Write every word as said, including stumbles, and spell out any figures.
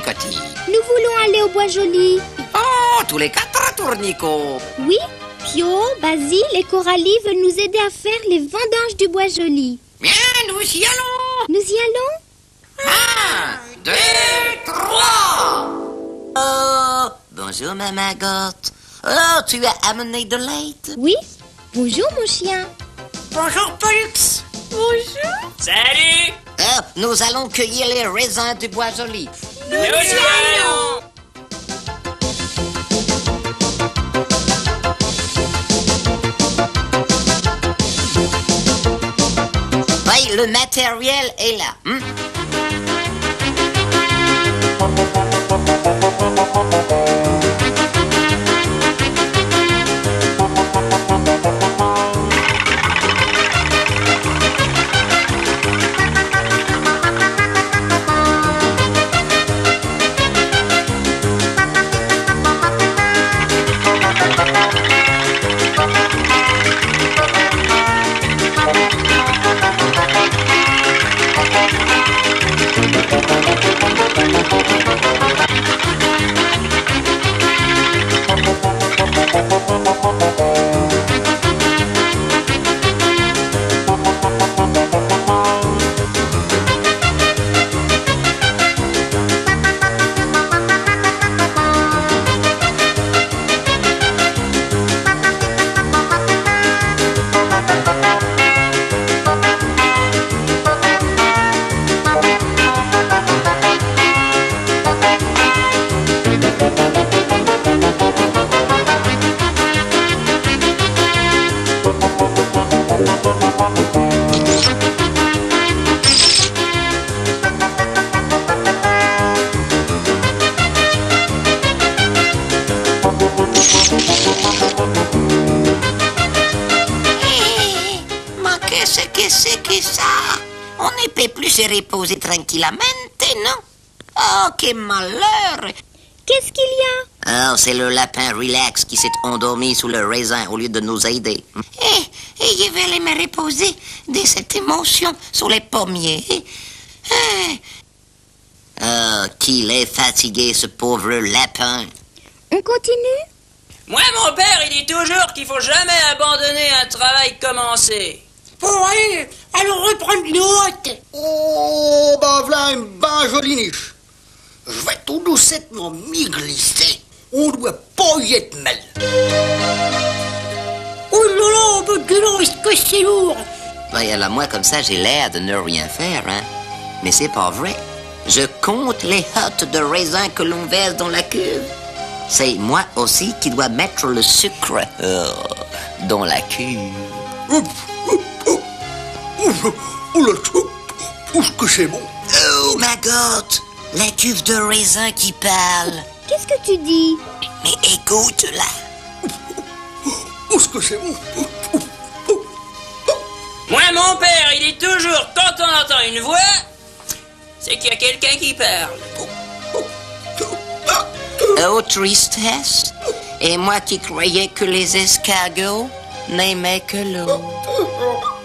cocotte? Nous voulons aller au Bois Joli. Oh, tous les quatre tournicots. Oui, Pio, Basile et Coralie veulent nous aider à faire les vendanges du Bois Joli. Bien, nous y allons. Nous y allons? Un, deux, trois. Oh, bonjour ma Magotte. Oh, tu as amené de l'aide? Oui. Bonjour mon chien. Bonjour, Pollux. Bonjour. Salut! Oh, nous allons cueillir les raisins du Bois Joli. Nous y allons! Oui, le matériel est là. Hein? Qu'est-ce que ça? On ne peut plus se reposer tranquillement, non? Oh, quel malheur! Qu'est-ce qu'il y a? Oh, c'est le lapin relax qui s'est endormi sous le raisin au lieu de nous aider. Et, et je vais aller me reposer de cette émotion sous les pommiers. Oh, qu'il est fatigué, ce pauvre lapin. On continue? Moi, mon père, il dit toujours qu'il faut jamais abandonner un travail commencé. Bon, allez, allons reprendre nos hôtes. Oh, bah voilà une ben jolie niche. Je vais tout doucement m'y glisser. On doit pas y être mal. Oh là là, mais dis donc, est-ce que c'est lourd? Ben, alors moi, comme ça, j'ai l'air de ne rien faire, hein. Mais c'est pas vrai. Je compte les hottes de raisin que l'on verse dans la cuve. C'est moi aussi qui dois mettre le sucre euh, dans la cuve. Ouf, ouf, ouf, ouf, ouf, ouf, ouf, que c'est bon. Oh, Magotte, la cuve de raisin qui parle. Qu'est-ce que tu dis? Mais écoute-la. Ouf, que c'est bon. Moi, mon père, il dit toujours, quand on entend une voix, c'est qu'il y a quelqu'un qui parle. Oh, tristesse. Et moi qui croyais que les escargots n'aimaient que l'eau.